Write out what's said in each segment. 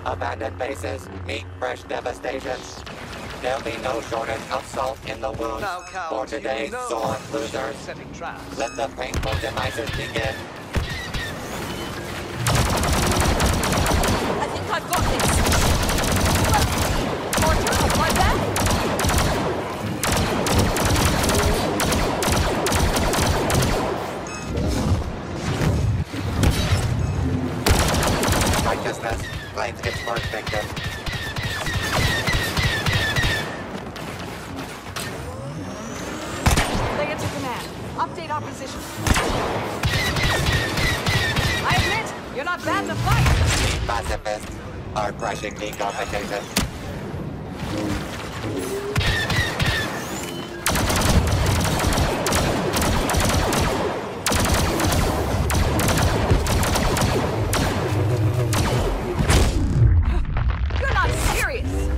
Abandoned bases meet fresh devastation. There'll be no shortage of salt in the wounds for today's sore losers. Setting traps. Let the painful demises begin. I think I've got this. Porter of my back. Righteousness claims its first victim. Lay it to command. Update our position. I admit, you're not bad to fight. Pacifists are crushing the competition. You're not serious.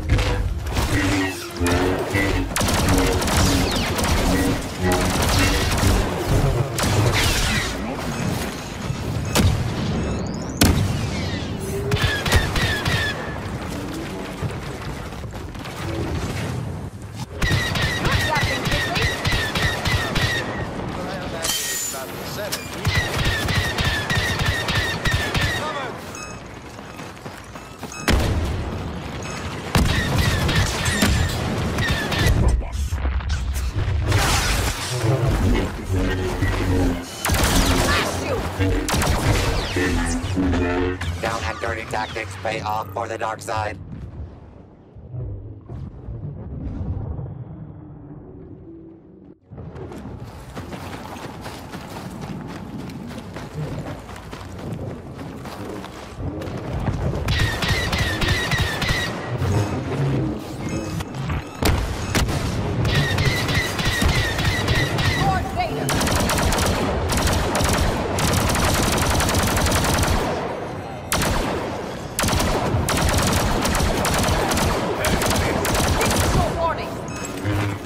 Down and dirty tactics pay off for the dark side. Lord Vader. This is your warning.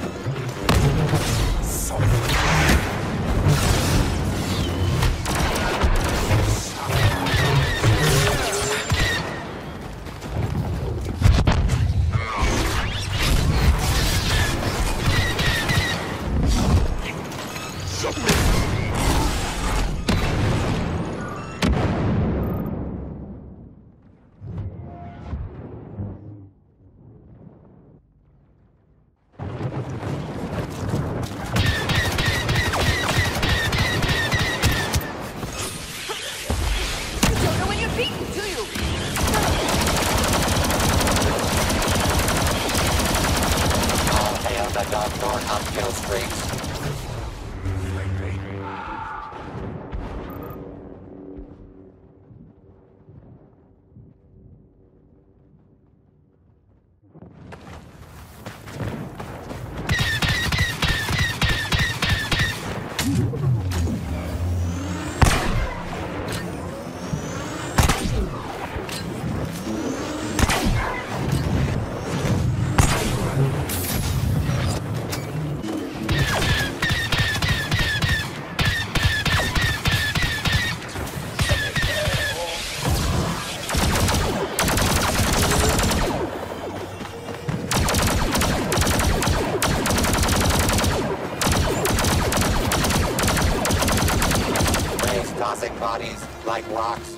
You don't know when you're beaten, do you? All hail the Dogthorn uphill streets. Waves tossing bodies like rocks.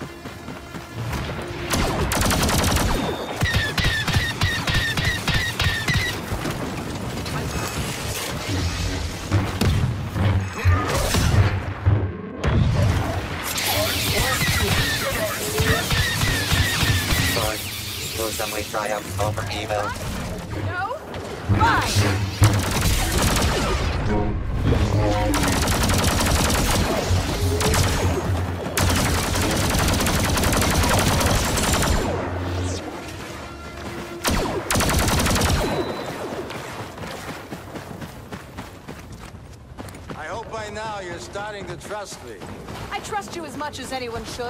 Good. Gruesomely triumph over evil. No? Fine. I hope by now you're starting to trust me. I trust you as much as anyone should.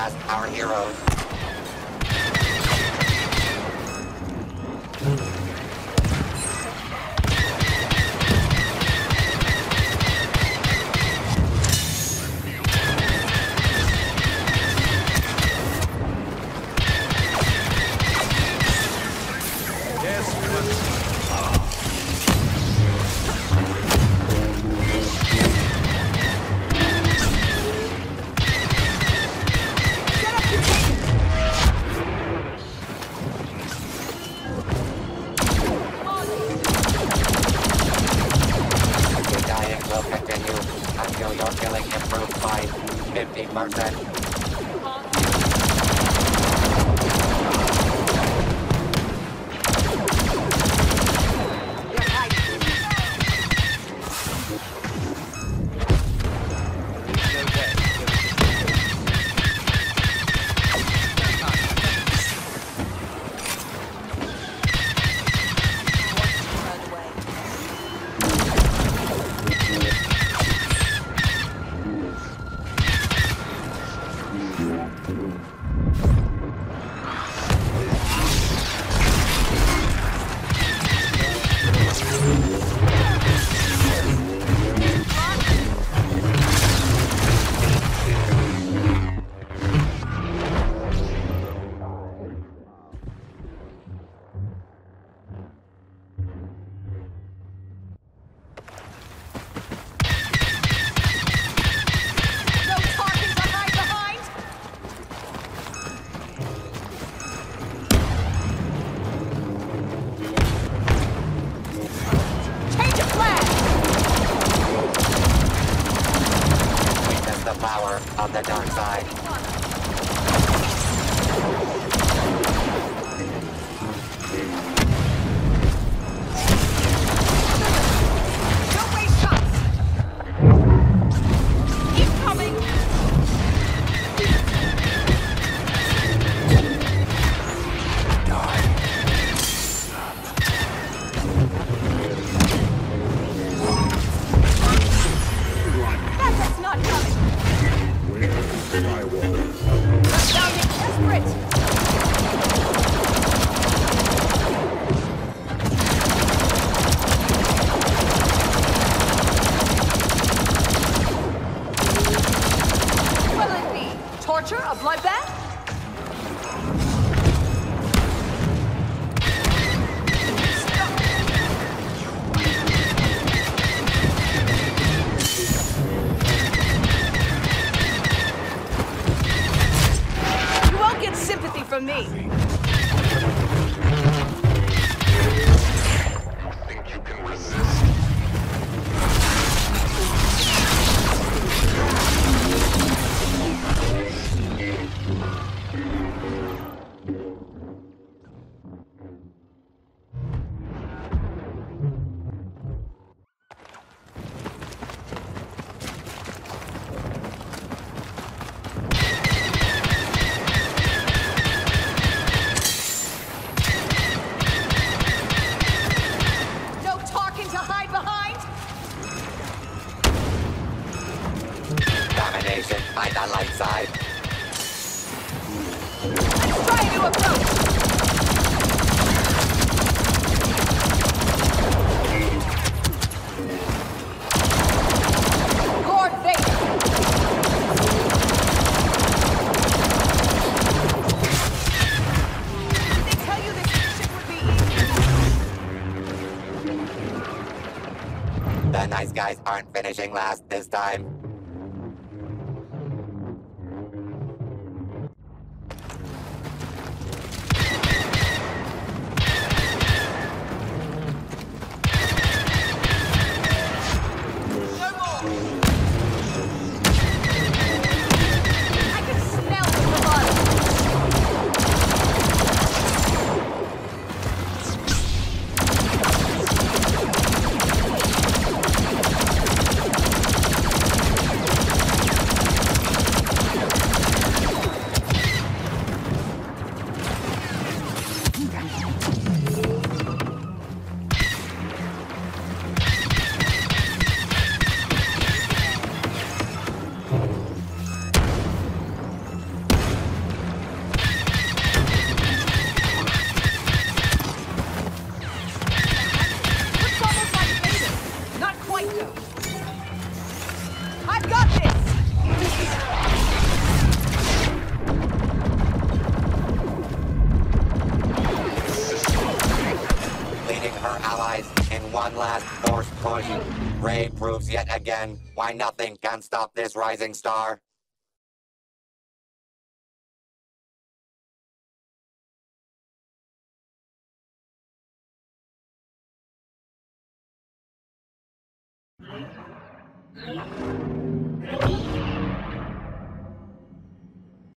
outlast our heroes. Until your killing improved by 50%. On the dark side. Don't waste shots! Keep coming! That's not coming! Sounding desperate! Will it be torture, a bloodbath? Sympathy from me. Think you can resist? Domination by the light side. Let's try to approach! Lord Vader! Did they tell you this mission would be easy? The nice guys aren't finishing last this time. one last forced push. Ray proves yet again why nothing can stop this rising star.